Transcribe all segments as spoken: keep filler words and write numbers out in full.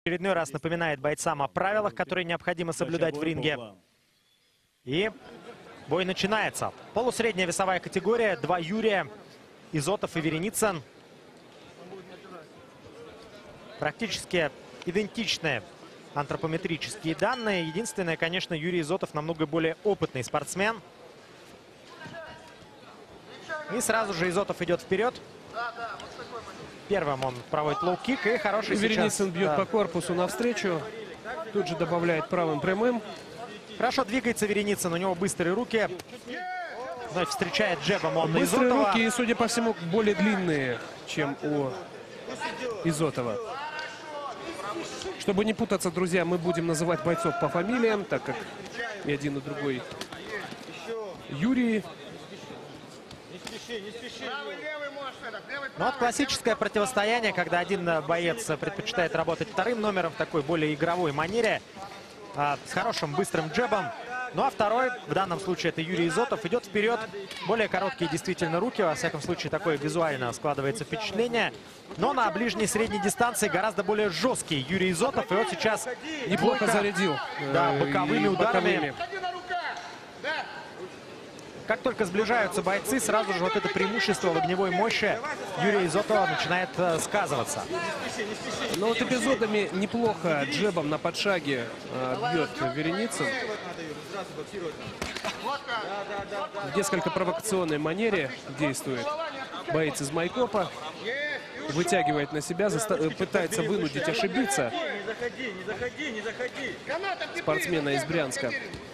очередной раз напоминает бойцам о правилах, которые необходимо соблюдать в ринге. И бой начинается. Полусредняя весовая категория. Два Юрия, Изотов и Вереницын. Практически идентичные антропометрические данные. Единственное, конечно, Юрий Изотов намного более опытный спортсмен. И сразу же Изотов идет вперед. Первым он проводит лоу-кик и хороший сейчас... Вереницын бьет да. по корпусу навстречу. Тут же добавляет правым прямым. Хорошо двигается Вереницын, у него быстрые руки. Вновь встречает джебом он на Быстрые Изотова. руки и, судя по всему, более длинные, чем у Изотова. Чтобы не путаться, друзья, мы будем называть бойцов по фамилиям, так как и один, и другой Юрий. Ну вот классическое противостояние, когда один боец предпочитает работать вторым номером в такой более игровой манере, а, с хорошим быстрым джебом. Ну а второй, в данном случае это Юрий Изотов, идет вперед. Более короткие действительно руки, во всяком случае такое визуально складывается впечатление. Но на ближней и средней дистанции гораздо более жесткий Юрий Изотов. И вот сейчас неплохо двойка, зарядил. Да, боковыми и ударами. боковыми. Как только сближаются бойцы, сразу же вот это преимущество в огневой мощи Юрия Изотова начинает э, сказываться. Но вот эпизодами неплохо джебом на подшаге э, бьет Вереницын. В несколько провокационной манере действует боец из Майкопа. Вытягивает на себя, пытается вынудить ошибиться спортсмена из Брянска.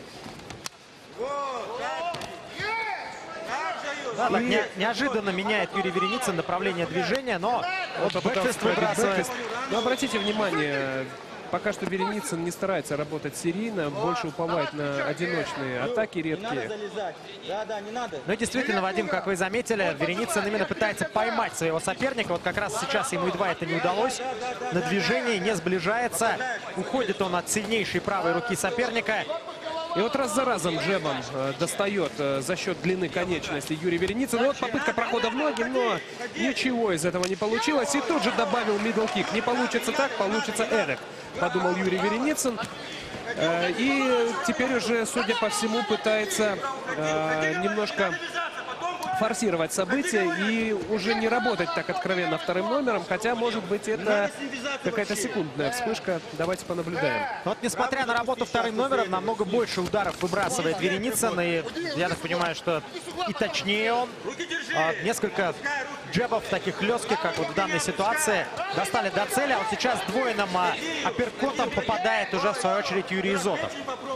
Да, так не, неожиданно меняет Юрий Вереницын направление движения, но вот бэкфист выбрасывает. Но обратите внимание, пока что Вереницын не старается работать серийно, больше уповает на одиночные атаки редкие. Ну и действительно, Вадим, как вы заметили, Вереницын именно пытается поймать своего соперника. Вот как раз сейчас ему едва это не удалось. На движении не сближается. Уходит он от сильнейшей правой руки соперника. И вот раз за разом джебом э, достает э, за счет длины конечности Юрий Вереницын. Вот попытка прохода в ноги, но ничего из этого не получилось. И тут же добавил мидл-кик. Не получится так, получится эдак, подумал Юрий Вереницын. Э, и теперь уже, судя по всему, пытается э, немножко форсировать события и уже не работать так откровенно вторым номером, хотя, может быть, это какая-то секундная вспышка. Давайте понаблюдаем. Вот, несмотря на работу вторым номером, намного больше ударов выбрасывает Вереницын, и я так понимаю, что и точнее он. А, несколько джебов таких хлестких, как вот в данной ситуации, достали до цели, а вот сейчас двойным а, апперкотом попадает уже, в свою очередь, Юрий Изотов.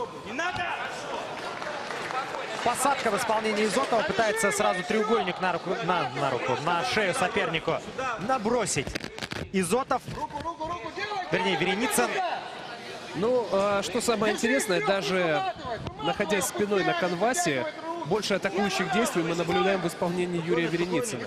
Посадка в исполнении Изотова, пытается сразу треугольник на руку, на, на руку, на шею сопернику набросить. Изотов, вернее, Вереницын. Ну, а что самое интересное, даже находясь спиной на канвасе, больше атакующих действий мы наблюдаем в исполнении Юрия Вереницына.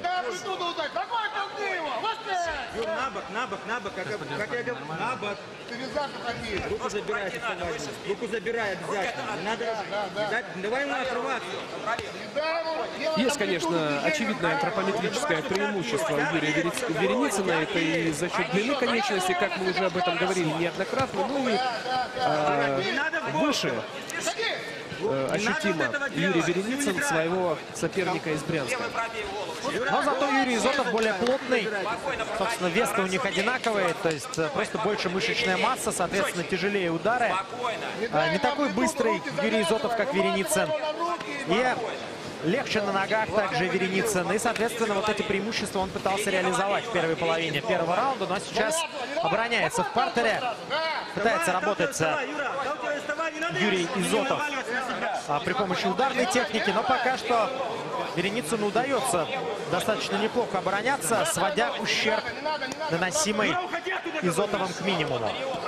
На бок, на бок, на бок, как, как я говорю, на бок. Руку забирай, руку забирай обязательно. Не надо, не дать, давай ему отрываться. Есть, конечно, очевидное антропометрическое преимущество у Юрия Вереницына. Это и за счет длины конечности, как мы уже об этом говорили неоднократно, ну и э, выше э, ощутимо Юрий Вереницын своего соперника из Брянска. Но зато Юрий Изотов более плотный. Собственно, вес-то у них одинаковый. То есть просто больше мышечная масса, соответственно, тяжелее удары. Не такой быстрый Юрий Изотов, как Вереницын. И легче на ногах также Вереницын. И, соответственно, вот эти преимущества он пытался реализовать в первой половине первого раунда. Но сейчас обороняется в партере. Пытается работать Юрий Изотов при помощи ударной техники. Но пока что Вереницыну удается достаточно неплохо обороняться, сводя ущерб, наносимый Изотовым, к минимуму.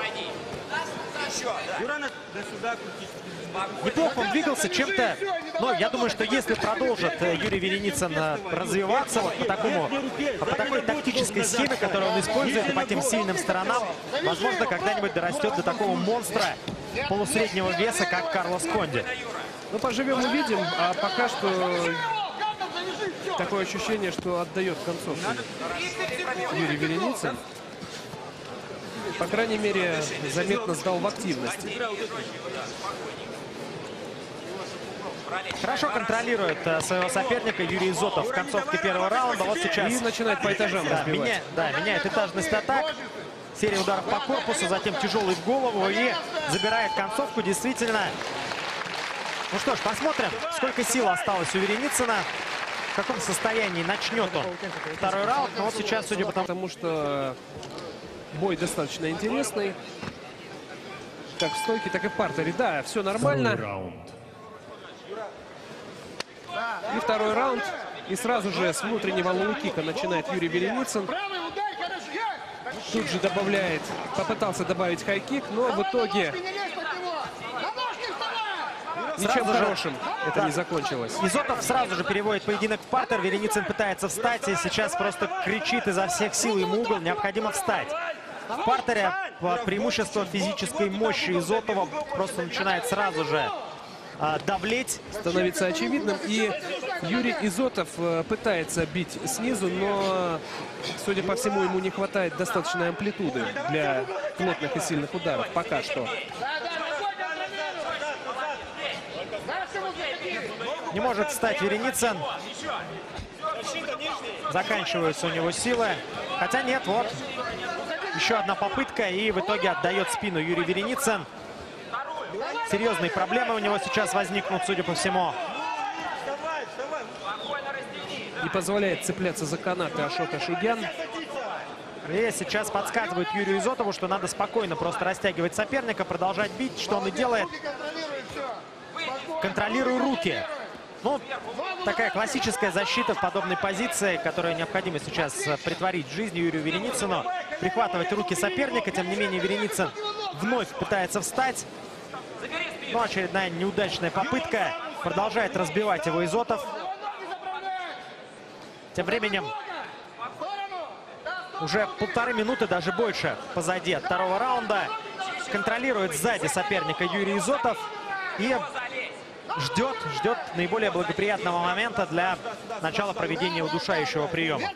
Неплохо он двигался чем-то, но я думаю, что если продолжит Юрий Вереницын развиваться вот по, такому, по такой тактической схеме, которую он использует, и по тем сильным сторонам, возможно, когда-нибудь дорастет до такого монстра полусреднего веса, как Карлос Конди. Ну, поживем, увидим, а пока что такое ощущение, что отдает концовку Юрий Вереницын. По крайней мере, заметно сдал в активности. Хорошо контролирует э, своего соперника Юрий Изотов в концовке первого раунда. Вот сейчас И начинает по этажам да, разбивать. меня, да, меняет этажность атак. Серия ударов по корпусу, затем тяжелый в голову и забирает концовку. Действительно. Ну что ж, посмотрим, сколько сил осталось у Вереницына. В каком состоянии начнет он второй раунд. Но вот сейчас, судя по тому, Потому что бой достаточно интересный. Как в стойке, так и в партере. Да, все нормально. И второй раунд. И сразу же с внутреннего лоу-кика начинает Юрий Вереницын. Тут же добавляет, попытался добавить хай-кик, но в итоге ничем хорошим это не закончилось. Изотов сразу же переводит поединок в партер. Вереницын пытается встать и сейчас просто кричит изо всех сил ему угол. Необходимо встать. В партере преимущество физической мощи Изотова просто начинает сразу же а, давлеть. Становится очевидным. И Юрий Изотов пытается бить снизу, но, судя по всему, ему не хватает достаточной амплитуды для плотных и сильных ударов. Пока что. Не может встать Вереницын. Заканчиваются у него силы. Хотя нет, вот. Еще одна попытка. И в итоге отдает спину Юрий Вереницын. Серьезные проблемы у него сейчас возникнут, судя по всему. Не позволяет цепляться за канаты Ашот Ашогян. И сейчас подсказывает Юрию Изотову, что надо спокойно просто растягивать соперника, продолжать бить, что он и делает. Контролируя руки. Ну, такая классическая защита в подобной позиции, которую необходимо сейчас притворить в жизнь Юрию Вереницыну. Прихватывать руки соперника, тем не менее Вереницын вновь пытается встать. Но очередная неудачная попытка. Продолжает разбивать его Изотов. Тем временем уже полторы минуты, даже больше, позади от второго раунда. Контролирует сзади соперника Юрий Изотов. И ждет, ждет наиболее благоприятного момента для начала проведения удушающего приема.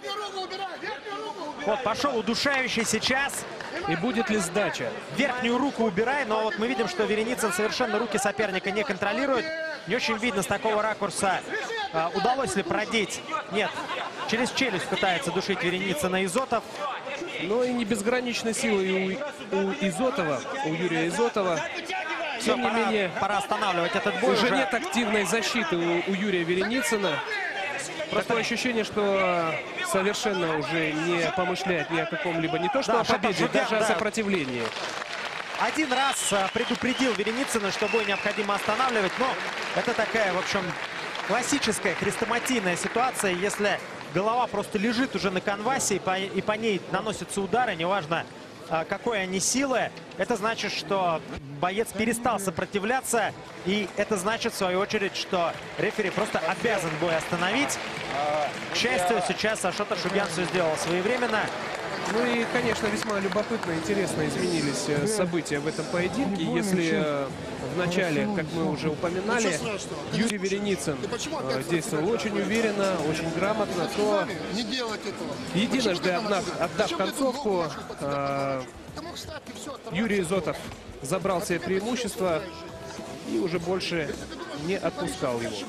Вот пошел удушающий сейчас. И будет ли сдача? Верхнюю руку убирай, но вот мы видим, что Вереницын совершенно руки соперника не контролирует. Не очень видно с такого ракурса, а, удалось ли продеть. Нет, через челюсть пытается душить Вереницына Изотов. Но и не безграничной силы у, у Изотова, у Юрия Изотова. Все, Тем не пора, менее, пора останавливать этот бой. уже, Уже нет активной защиты у, у Юрия Вереницына. Такое ощущение, что совершенно уже не помышляет ни о каком-либо, не то что Да, о победе, Шатов даже да. о сопротивлении. один раз а, предупредил Вереницына, что бой необходимо останавливать. Но это такая, в общем, классическая хрестоматийная ситуация. Если голова просто лежит уже на канвасе и по, и по ней наносятся удары, неважно, а, какой они силы, это значит, что боец перестал сопротивляться. И это значит, в свою очередь, что рефери просто обязан бой остановить. К счастью, сейчас Ашот Ашогян все сделал своевременно. Ну и, конечно, весьма любопытно, интересно изменились э, события в этом поединке. Если э, в начале, как мы уже упоминали, Юрий Вереницын э, действовал очень уверенно, очень грамотно, то единожды отдав, отдав концовку, э, Юрий Изотов забрал себе преимущество и уже больше не отпускал его.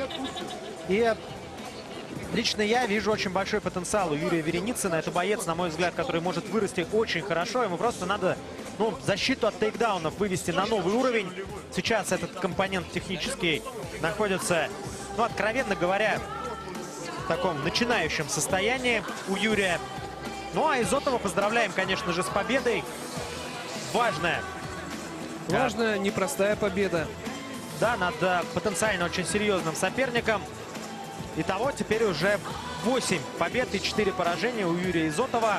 И лично я вижу очень большой потенциал у Юрия Вереницына. Это боец, на мой взгляд, который может вырасти очень хорошо. Ему просто надо, ну, защиту от тейкдаунов вывести на новый уровень. Сейчас этот компонент технический находится, ну, откровенно говоря, в таком начинающем состоянии у Юрия. Ну, а Изотова поздравляем, конечно же, с победой. Важная. Важная, непростая победа. Да, над а, потенциально очень серьезным соперником. Итого теперь уже восемь побед и четыре поражения у Юрия Изотова.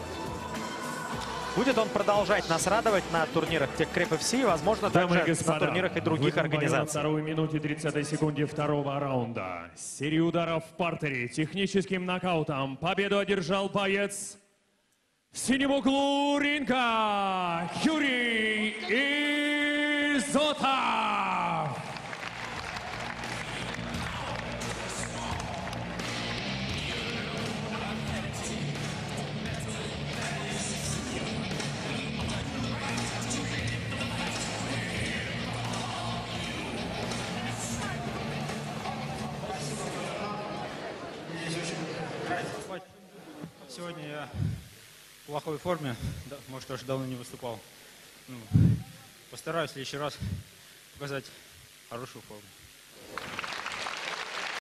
Будет он продолжать нас радовать на турнирах TechCrep эф си, возможно, Дамы и также господа, на турнирах и других в этом бою на организаций. второй минуте тридцатой секунде второго раунда. Серию ударов в партере техническим нокаутом победу одержал боец в синем углу ринга Юрий Изотов. сегодня я в плохой форме, да, может, тоже давно не выступал. Ну, постараюсь в следующий раз показать хорошую форму.